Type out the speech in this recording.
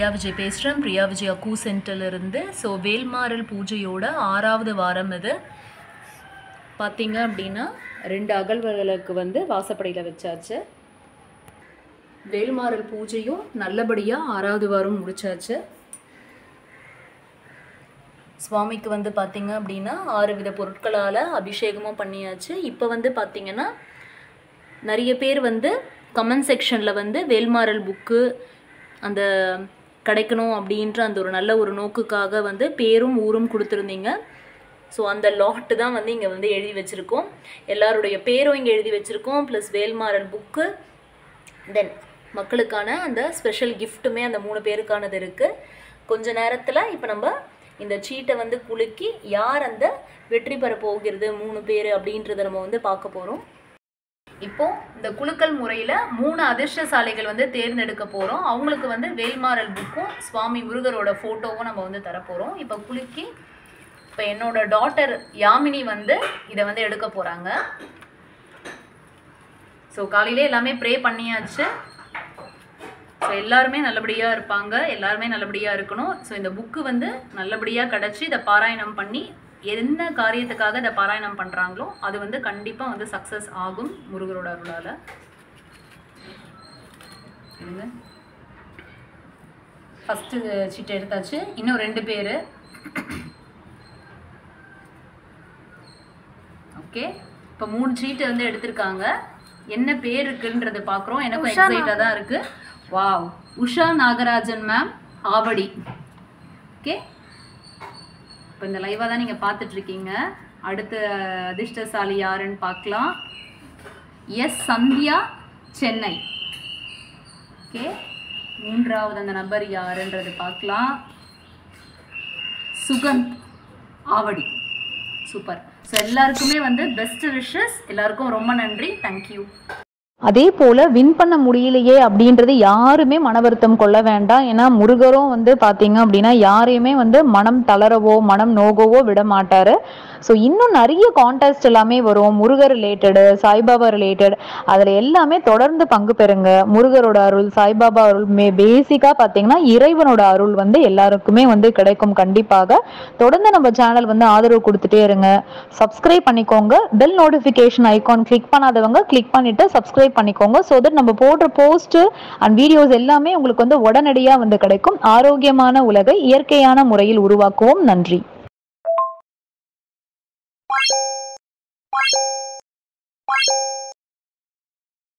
விஜய் பேசுகிறேன். பிரியா விஜய் அக்கூ சென்டர்லேருந்து. ஸோ வேல்மாறல் பூஜையோட 6வது வாரம் இது. பார்த்தீங்க அப்படின்னா 2 அகல்விளக்கு வந்து வாசப்படியில் வச்சாச்சு. வேல்மாறல் பூஜையும் நல்லபடியாக 6வது வாரம் முடிச்சாச்சு. சுவாமிக்கு வந்து பார்த்திங்க அப்படின்னா 6 வித பொருட்களால் அபிஷேகமும் பண்ணியாச்சு. இப்போ வந்து பார்த்திங்கன்னா நிறைய பேர் வந்து கமெண்ட் செக்ஷனில் வந்து வேல்மாறல் புக்கு அந்த கிடைக்கணும் அப்படின்ற அந்த ஒரு நல்ல ஒரு நோக்குக்காக வந்து பேரும் ஊரும் கொடுத்துருந்தீங்க. ஸோ அந்த லாட்டு தான் வந்து இங்கே வந்து எழுதி வச்சுருக்கோம். எல்லாருடைய பேரும் இங்கே எழுதி வச்சுருக்கோம். ப்ளஸ் வேல்மாறல் புக்கு, தென் மக்களுக்கான அந்த ஸ்பெஷல் கிஃப்ட்டுமே அந்த 3 பேருக்கானது இருக்குது. கொஞ்ச நேரத்தில் இப்போ நம்ம இந்த சீட்டை வந்து குலுக்கி யார் அந்த வெற்றி பெற போகிறது 3 பேர் அப்படின்றத நம்ம வந்து பார்க்க போகிறோம். இப்போது இந்த குலுக்கல் முறையில் 3 அதிர்ஷ்டசாலிகள் வந்து தேர்ந்தெடுக்க போகிறோம். அவங்களுக்கு வந்து வேல்மாறல் புக்கும் சுவாமி முருகரோட ஃபோட்டோவும் நம்ம வந்து தரப்போகிறோம். இப்போ குலுக்கி இப்போ என்னோட டாட்டர் யாமினி வந்து இதை வந்து எடுக்க போகிறாங்க. ஸோ காலையிலே எல்லாமே ப்ரே பண்ணியாச்சு. ஸோ எல்லாருமே நல்லபடியாக இருப்பாங்க, எல்லாருமே நல்லபடியாக இருக்கணும். ஸோ இந்த புக்கு வந்து நல்லபடியாக கிடச்சி இதை பாராயணம் பண்ணி என்ன காரியத்துக்காக இதை பாராயணம் பண்ணுறாங்களோ அது வந்து கண்டிப்பாக வந்து சக்ஸஸ் ஆகும் முருகரோட அருளால். ஃபஸ்ட்டு சீட்டை எடுத்தாச்சு. இன்னும் 2 பேர். ஓகே, இப்போ 3 சீட்டை வந்து எடுத்திருக்காங்க. என்ன பேர் இருக்குன்றது பார்க்குறோம். எனக்கும் எக்ஸைட்டாக தான் இருக்குது. Wow, Usha Nagarajan ma'am, Avadi. Okay, இப்போ இந்த லைவாக தான் நீங்கள் பார்த்துட்ருக்கீங்க. அடுத்த அதிர்ஷ்டசாலி யாருன்னு பார்க்கலாம். எஸ் சந்தியா, சென்னை. ஓகே, 3வது அந்த நபர் யாருன்றது பார்க்கலாம். சுகந்த், ஆவடி. சூப்பர். ஸோ எல்லாருக்குமே வந்து பெஸ்ட் விஷஸ். எல்லாருக்கும் ரொம்ப நன்றி. தேங்க்யூ. அதே போல் வின் பண்ண முடியலையே அப்படின்றது யாருமே மன வருத்தம் கொள்ள வேண்டாம். ஏன்னா முருகரும் வந்து பார்த்தீங்க அப்படின்னா யாரையுமே வந்து மனம் தளரவோ மனம் நோகவோ விட மாட்டார். ஸோ இன்னும் நிறைய கான்டெஸ்ட் எல்லாமே வரும் முருகர் ரிலேட்டடு, சாய்பாபா ரிலேட்டட். அதில் எல்லாமே தொடர்ந்து பங்கு பெறுங்க. முருகரோட அருள், சாய்பாபா அருள், பேசிக்காக பார்த்தீங்கன்னா இறைவனோட அருள் வந்து எல்லாருக்குமே வந்து கிடைக்கும். கண்டிப்பாக தொடர்ந்து நம்ம சேனல் வந்து ஆதரவு கொடுத்துட்டே இருங்க. சப்ஸ்கிரைப் பண்ணிக்கோங்க. பெல் நோட்டிஃபிகேஷன் ஐகான் கிளிக் பண்ணாதவங்க கிளிக் பண்ணிட்டு சப்ஸ்கிரைப் பண்ணிக்கோங்க. ஸோ தட் நம்ம போடுற போஸ்ட் அண்ட் வீடியோஸ் எல்லாமே உங்களுக்கு வந்து உடனடியாக வந்து கிடைக்கும். ஆரோக்கியமான உலகை இயற்கையான முறையில் உருவாக்குவோம். நன்றி.